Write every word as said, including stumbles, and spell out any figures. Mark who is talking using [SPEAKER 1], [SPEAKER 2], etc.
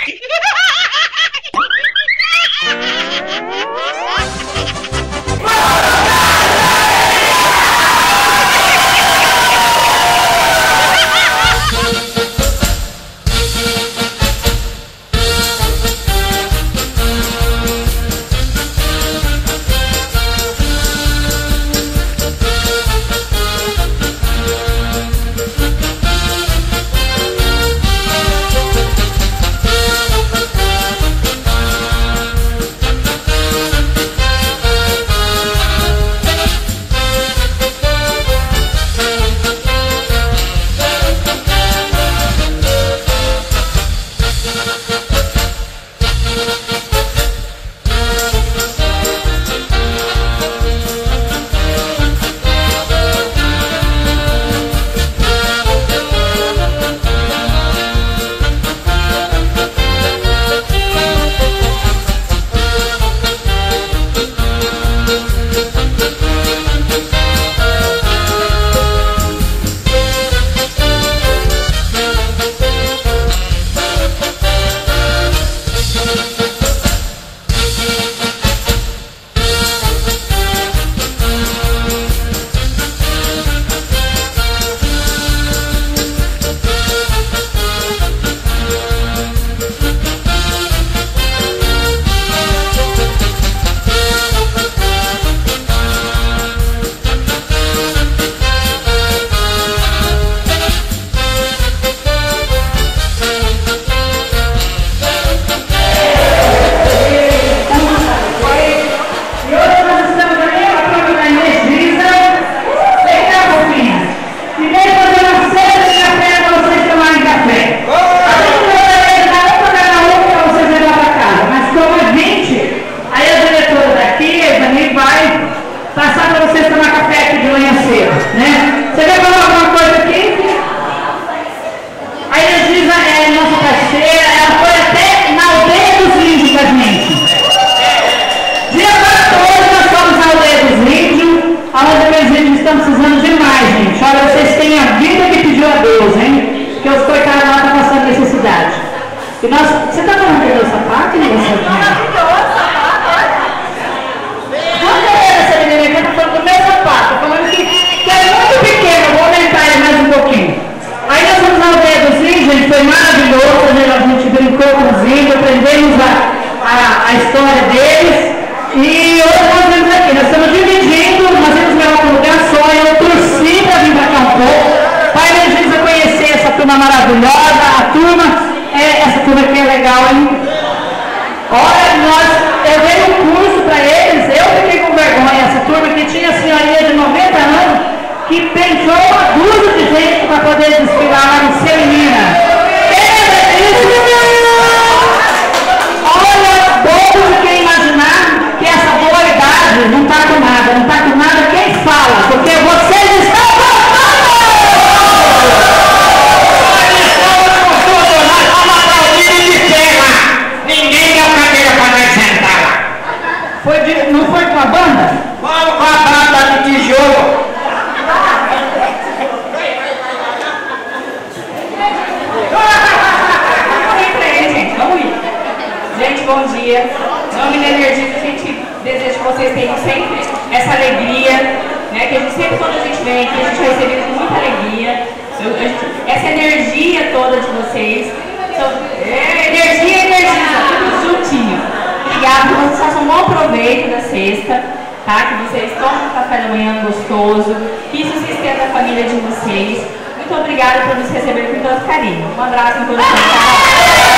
[SPEAKER 1] E nós, você está falando do sapato, né? Quando eu era essa menina aqui, eu estou falando do meu sapato, falando que, que é muito pequeno, eu vou aumentar ele mais um pouquinho. Aí nós fomos na aldeia dos índios, gente, foi maravilhoso, a gente brincou com os índios, aprendemos a, a, a história deles. E hoje nós vemos aqui, nós estamos dividindo, nós vamos levar para um lugar só, eu torci para vir para cá um pouco, para a gente conhecer essa turma maravilhosa, a turma. É, essa turma aqui é legal, hein? Olha, nós, eu dei um curso para eles, eu fiquei com vergonha. Essa turma que tinha a senhoria de noventa anos, que pensou uma dúzia de gente para poder desfilar lá no Celina. Olha, bobo de quem imaginar que essa boa idade não está com nada, não está com nada quem fala, porque vocês estão Foi de, não foi com a banda?
[SPEAKER 2] Vamos com a banda de tijolo.
[SPEAKER 3] Gente, vamos ir. Gente, bom dia. Em nome da Energisa, a gente deseja que vocês tenham sempre essa alegria, né? Que a gente sempre, quando a gente vem aqui, a gente vai receber com muita alegria. Eu, a gente, essa energia toda de vocês. Então, é, energia e Energisa, tudo juntinho. Obrigada, que vocês façam um bom proveito da sexta, tá? Que vocês tomem um café da manhã gostoso, que isso se estenda à família de vocês. Muito obrigada por nos receber com tanto carinho. Um abraço em todos vocês.